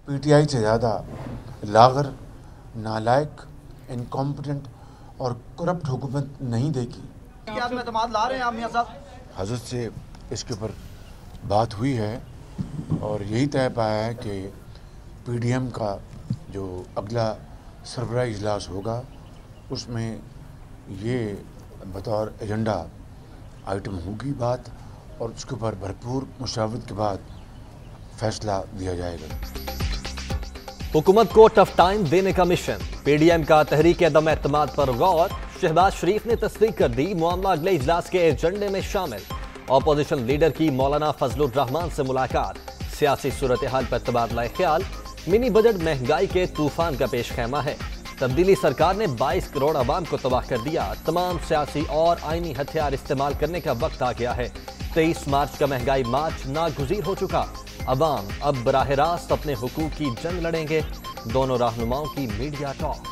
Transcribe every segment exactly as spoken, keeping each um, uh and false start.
PTI से ज़्यादा लागर, नालायक, इनकॉम्पिटेंट और करप्ट हुकूमत नहीं देखी। क्या आप में एतमाद ला रहे हैं आप मियां साहब? हज़रत से इसके ऊपर बात हुई है और यही तय पाया है कि पीडीएम का जो अगला सरबराह इजलास होगा उसमें ये बतौर एजेंडा आइटम होगी बात, और उसके ऊपर भरपूर मुशावरत के बाद फैसला दिया जाएगा। हुकूमत को टफ टाइम देने का मिशन, पीडीएम का तहरीक अदम एतमाद पर गौर। शहबाज शरीफ ने तस्दीक कर दी, मामला अगले इजलास के एजेंडे में शामिल। ऑपोजिशन लीडर की मौलाना फजलुर रहमान से मुलाकात, सियासी सूरत हाल पर तबादला ख्याल। मिनी बजट महंगाई के तूफान का पेश खैमा है। तब्दीली सरकार ने बाईस करोड़ आवाम को तबाह कर दिया। तमाम सियासी और आईनी हथियार इस्तेमाल करने का वक्त आ गया है। तेईस मार्च का महंगाई मार्च नागुज़ीर हो चुका। अवाम अब बराह रास्त अपने हुकूक की जंग लड़ेंगे। दोनों रहनुमाओं की मीडिया टॉक।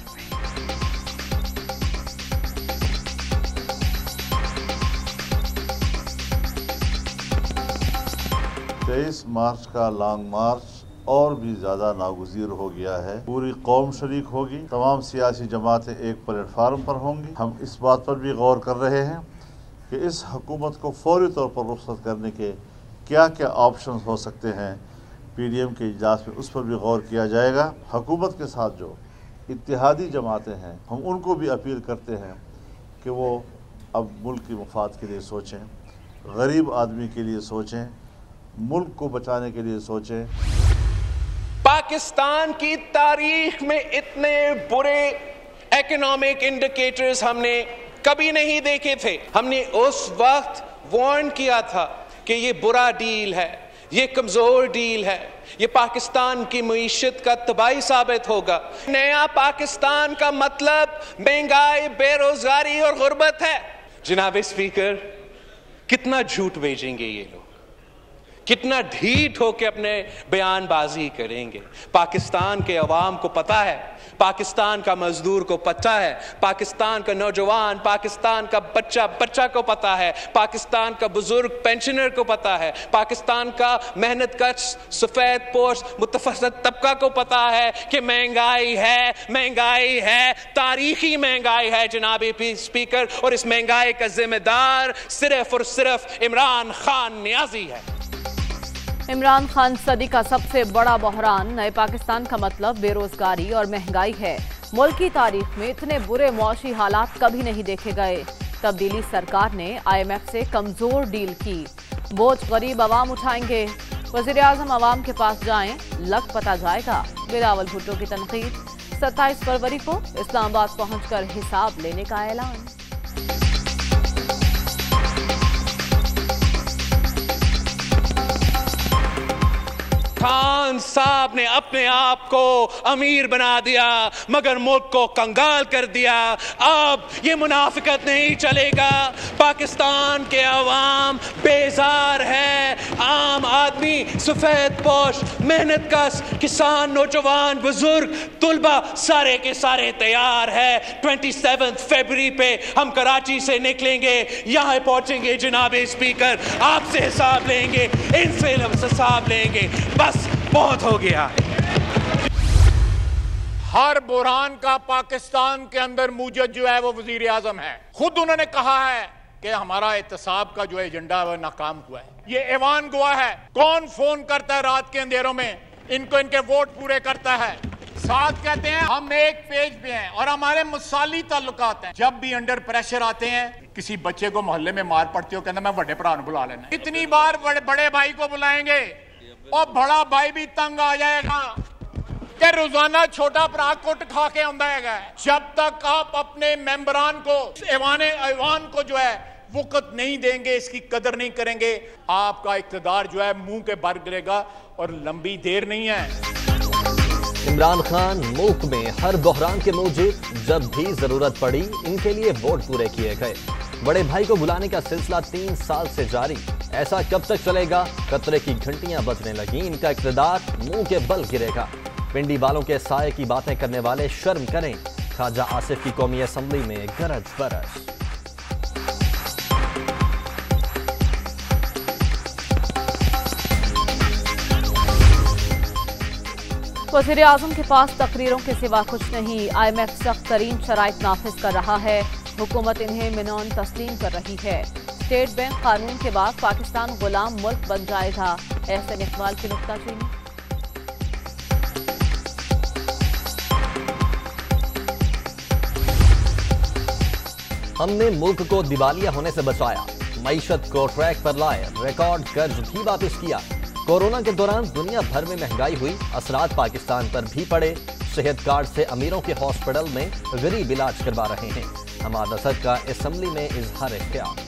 तेईस मार्च का लॉन्ग मार्च और भी ज़्यादा नागुज़ीर हो गया है। पूरी कौम शरीक होगी, तमाम सियासी जमातें एक प्लेटफार्म पर होंगी। हम इस बात पर भी गौर कर रहे हैं कि इस हुकूमत को फौरी तौर पर रुखसत करने के क्या क्या ऑप्शन हो सकते हैं। पीडीएम के इजलास में उस पर भी गौर किया जाएगा। हुकूमत के साथ जो इत्तेहादी जमातें हैं, हम उनको भी अपील करते हैं कि वो अब मुल्क की मफाद के लिए सोचें, गरीब आदमी के लिए सोचें, मुल्क को बचाने के लिए सोचें। पाकिस्तान की तारीख में इतने बुरे इकोनॉमिक इंडिकेटर्स हमने कभी नहीं देखे थे। हमने उस वक्त वार्न किया था कि ये बुरा डील है, ये कमजोर डील है, ये पाकिस्तान की मईशत का तबाही साबित होगा। नया पाकिस्तान का मतलब महंगाई, बेरोजगारी और गुर्बत है। जनाब स्पीकर, कितना झूठ भेजेंगे ये लोग, कितना ढीठ होकर अपने बयानबाजी करेंगे। पाकिस्तान के अवाम को पता है, पाकिस्तान का मजदूर को पता है, पाकिस्तान का नौजवान, पाकिस्तान का बच्चा बच्चा को पता है, पाकिस्तान का बुजुर्ग पेंशनर को पता है, पाकिस्तान का मेहनत कश सफेद पोश मुतवस्सित तबका को पता है कि महंगाई है, महंगाई है, तारीखी महंगाई है जनाब स्पीकर। और इस महंगाई का जिम्मेदार सिर्फ और सिर्फ इमरान खान नियाजी है। इमरान खान सदी का सबसे बड़ा बहरान नए पाकिस्तान का मतलब बेरोजगारी और महंगाई है। मुल्क की तारीख में इतने बुरे मौशी हालात कभी नहीं देखे गए। तब्दीली सरकार ने आईएमएफ से कमजोर डील की। बोझ गरीब आवाम उठाएंगे। वजीर आजम आवाम के पास जाएं, लग पता जाएगा। बिलावल भुट्टो की तनकीद। सत्ताईस फरवरी को इस्लामाबाद पहुंचकर हिसाब लेने का ऐलान। खान साहब ने अपने आप को अमीर बना दिया मगर मुल्क को कंगाल कर दिया। अब ये मुनाफिकत नहीं चलेगा। पाकिस्तान के अवाम बेजार है। आम आदमी, सफेद पोश, मेहनत कश, किसान, नौजवान, बुजुर्ग, तुलबा सारे के सारे तैयार है। सत्ताईस फरवरी पे हम कराची से निकलेंगे, यहाँ पहुंचेंगे जनाब स्पीकर, आपसे हिसाब लेंगे, इनसे हिसाब लेंगे। बस बहुत हो गया है। हर बुरहान का पाकिस्तान के अंदर मूजद जो है वो वजीर आजम है। खुद उन्होंने कहा है कि हमारा एहतसाब का जो एजेंडा है वो नाकाम हुआ है। ये ऐवान गवाह है। कौन फोन करता है रात के अंधेरों में, इनको इनके वोट पूरे करता है। साथ कहते हैं हम एक पेज पे हैं और हमारे मुसाली ताल्लुकात हैं। जब भी अंडर प्रेशर आते हैं, किसी बच्चे को मोहल्ले में मार पड़ती हो, कहता मैं बड़े भरा बुला लेना। इतनी बार बड़े, बड़े भाई को बुलाएंगे और बड़ा भाई भी तंग आ जाएगा कि रोजाना छोटा भरा कुट खा के आंदा है। जब तक आप अपने मेंबरान को, ऐवाने ऐवान को जो है वक़्त नहीं देंगे, इसकी कदर नहीं करेंगे, आपका इक़्तिदार जो है मुंह के भर गिरेगा और लंबी देर नहीं है। इमरान खान मुल्क में हर बहरान के मूजिब जब भी जरूरत पड़ी इनके लिए वोट पूरे किए गए। बड़े भाई को बुलाने का सिलसिला तीन साल से जारी। ऐसा कब तक चलेगा? कतरे की घंटियां बजने लगी, इनका इक़्तिदार मुंह के बल गिरेगा। पिंडी वालों के साए की बातें करने वाले शर्म करें। ख्वाजा आसिफ की कौमी असम्बली में गरज बरस। वज़ीर आज़म के पास तकरीरों के सिवा कुछ नहीं। आई एम एफ सख्त तरीन शराइत नाफिज कर रहा है। हुकूमत इन्हें मिनोन तस्लीम कर रही है। स्टेट बैंक कानून के बाद पाकिस्तान गुलाम मुल्क बन जाएगा। एहसन इकबाल की नुक्ताचीनी। हमने मुल्क को दिवालिया होने से बचाया, मईशत को ट्रैक पर लाए, रिकॉर्ड कर्ज भी वापस किया। कोरोना के दौरान दुनिया भर में महंगाई हुई, असरात पाकिस्तान पर भी पड़े। सेहत कार्ड से अमीरों के हॉस्पिटल में गरीब इलाज करवा रहे हैं। हमाद असद का असेंबली में इजहार ख्याल।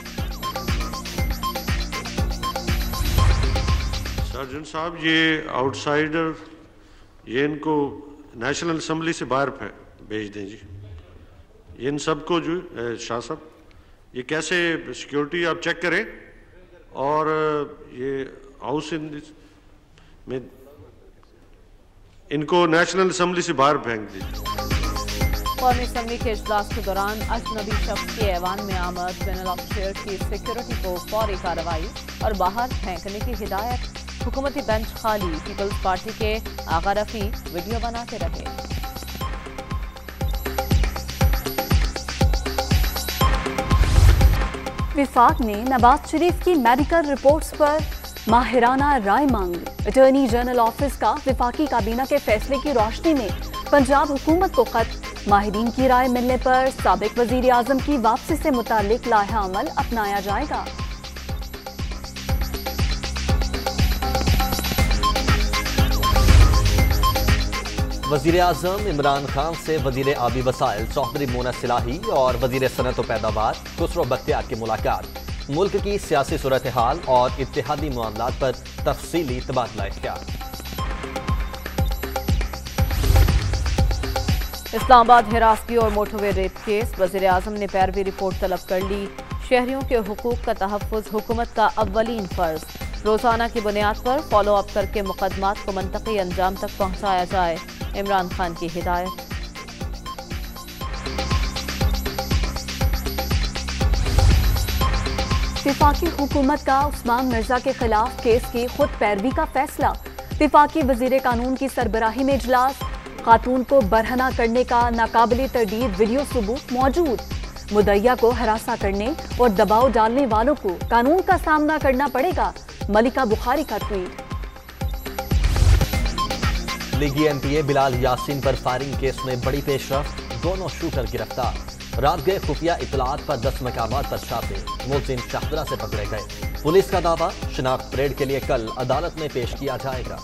सर्जन साहब, ये आउटसाइडर, ये इनको नेशनल असेंबली से बाहर भेज दें जी। ये इन सबको जो शाह साहब, ये कैसे सिक्योरिटी आप चेक करें, और ये हाउस इन में इनको नेशनल असेंबली से बाहर फेंक दीजिए। कौमी असेंबली के इजलास के दौरान अजनबी शख्स के ऐवान में आमद, पैनल ऑफ चेयर की सिक्योरिटी को फौरी कार्रवाई और बाहर फेंकने की हिदायत। हुकूमती बेंच खाली, पीपल्स पार्टी के आगा रफी वीडियो बनाते रहे। विफाक ने नवाज शरीफ की मेडिकल रिपोर्ट्स पर माहिराना राय मांगी। अटॉर्नी जनरल ऑफिस का विफाकी काबीना के फैसले की रोशनी में पंजाब हुकूमत को खत। माहिरीन की राय मिलने पर साबिक वजीर आजम की वापसी से मुतालिक लाहा अमल अपनाया जाएगा। वजीर आजम इमरान खान से वजीर आबी वसाइल चौधरी मोना सिलाही और वजीर सनत व पैदावार खुसरो बख्तियार की मुलाकात। मुल्क की सियासी सूरत हाल और इत्तेहादी मामलात पर तफसीली तबादला ख्याल। इस्लामाबाद हिरासती और मोटरवे रेप केस, वजीर आजम ने पैरवी रिपोर्ट तलब कर ली। शहरियों के हुकूक का तहफ़्फ़ुज़ हुकूमत का अव्वलीन फर्ज। रोजाना की बुनियाद पर फॉलो अप करके मुकदमात को मंतकी अंजाम तक पहुँचाया जाए। इमरान खान की हिदायत। विफाकी हुकूमत का उस्मान मिर्जा के खिलाफ केस की खुद पैरवी का फैसला। विफाकी वजीर कानून की सरबराही में इजलास। खातून को बरहना करने का नाकाबिले तरदीद वीडियो सबूत मौजूद। मुद्दइया को हरासा करने और दबाव डालने वालों को कानून का सामना करना पड़ेगा। मलिका बुखारी का ट्वीट। लीगी M P A Bilal Yasin पर फायरिंग केस में बड़ी पेशरफ, दोनों शूटर गिरफ्तार। रात गए खुफिया इतलात पर दस मकामात पर छापे, मुलजिम शाहदरा से पकड़े गए। पुलिस का दावा शिनाख्त परेड के लिए कल अदालत में पेश किया जाएगा।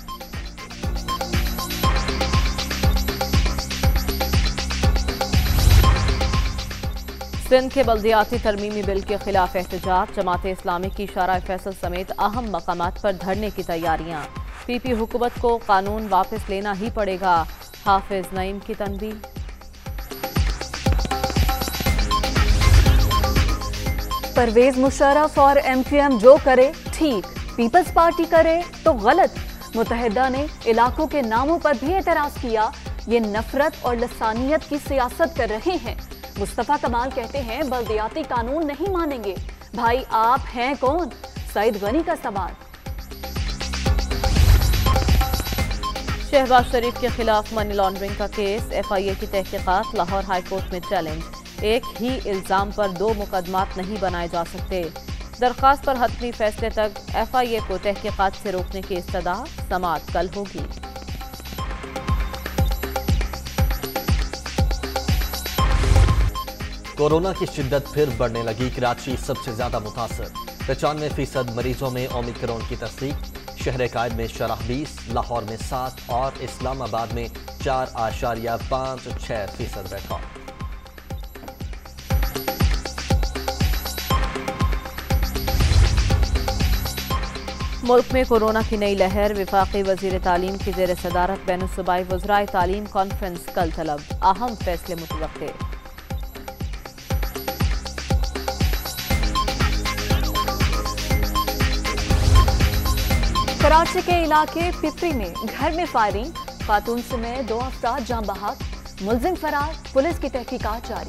सिंध के बल्दियाती तरमीमी बिल के खिलाफ एहतजाज, जमात इस्लामी की शारा फैसल समेत अहम मकामात पर धरने की तैयारियां। पी पी हुकूमत को कानून वापस लेना ही पड़ेगा। हाफिज नईम की तनबीह। परवेज मुशर्रफ और एम क्यू एम जो करे ठीक, पीपल्स पार्टी करे तो गलत। मुत्तहिदा ने इलाकों के नामों पर भी एतराज किया। ये नफरत और लसानियत की सियासत कर रहे हैं। मुस्तफा कमाल कहते हैं बल्दियाती कानून नहीं मानेंगे। भाई आप हैं कौन? सईद गनी का सवाल। शहबाज शरीफ के खिलाफ मनी लॉन्ड्रिंग का केस, एफ आई ए की तहकीकात लाहौर हाई कोर्ट में चैलेंज। एक ही इल्जाम पर दो मुकदमात नहीं बनाए जा सकते। दरख्वास्त पर हतमी फैसले तक एफ आई ए को तहकीकात से रोकने की इस्तदा। समाअत कल होगी। कोरोना की शिद्दत फिर बढ़ने लगी, कराची सबसे ज्यादा मुतासर। पचानवे फीसद मरीजों में ओमिक्रॉन की तस्दीक। शहर कायद में शरह बीस, लाहौर में सात और इस्लामाबाद में चार आशारिया पाँच छह फीसद रिकॉर्ड। मुल्क में कोरोना की नई लहर, विफाकी वजीर तालीम की जेर सदारत बैनुल सूबाई वज़राए तालीम कॉन्फ्रेंस कल तलब। अहम फैसले मुतवक्के। कराची के इलाके पिपरी में घर में फायरिंग, खातून समेत दो अफराद जान बहक, मुलजिम फरार, पुलिस की तहकीकात जारी।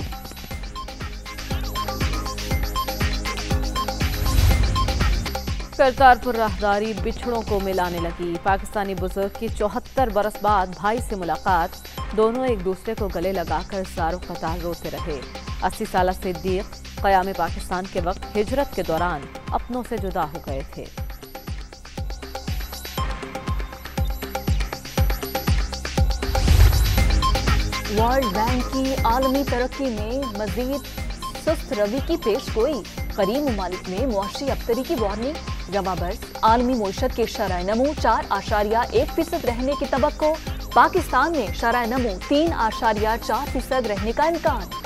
करतारपुर राहदारी बिछड़ों को मिलाने लगी। पाकिस्तानी बुजुर्ग की चौहत्तर बरस बाद भाई से मुलाकात, दोनों एक दूसरे को गले लगाकर ज़ारो कतार रोते रहे। अस्सी साल सिद्दीक क़याम पाकिस्तान के वक्त हिजरत के दौरान अपनों से जुदा हो गए थे। वर्ल्ड बैंक की आलमी तरक्की में मजीद सुस्त रवि की पेश गोई। करीब ममालिक में मुआशी अबतरी की वार्निंग। जवाबर्स आलमी मईशत के शरह नमू चार आशारिया एक फीसद रहने की तवक्को। पाकिस्तान में शरह नमू तीन आशारिया चार फीसद रहने का इम्कान।